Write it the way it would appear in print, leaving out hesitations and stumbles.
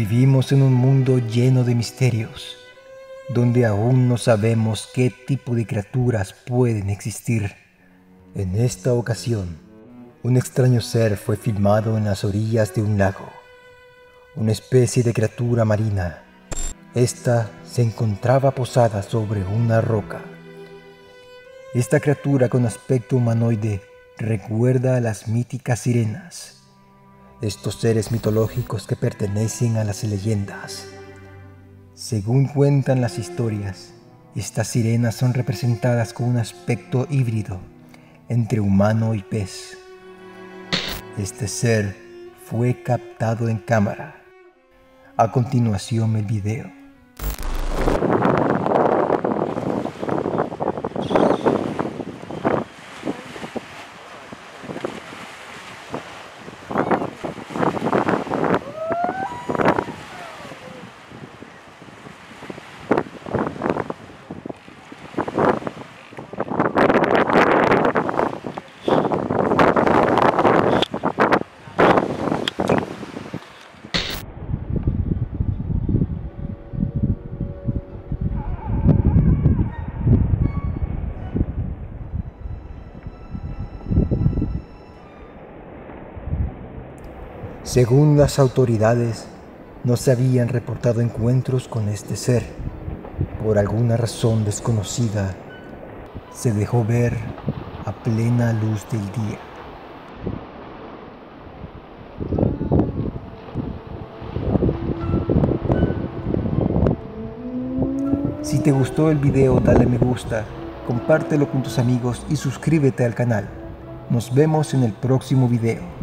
Vivimos en un mundo lleno de misterios, donde aún no sabemos qué tipo de criaturas pueden existir. En esta ocasión, un extraño ser fue filmado en las orillas de un lago, una especie de criatura marina. Esta se encontraba posada sobre una roca. Esta criatura con aspecto humanoide recuerda a las míticas sirenas, estos seres mitológicos que pertenecen a las leyendas. Según cuentan las historias, estas sirenas son representadas con un aspecto híbrido entre humano y pez. Este ser fue captado en cámara. A continuación el video. Según las autoridades, no se habían reportado encuentros con este ser. Por alguna razón desconocida, se dejó ver a plena luz del día. Si te gustó el video, dale me gusta, compártelo con tus amigos y suscríbete al canal. Nos vemos en el próximo video.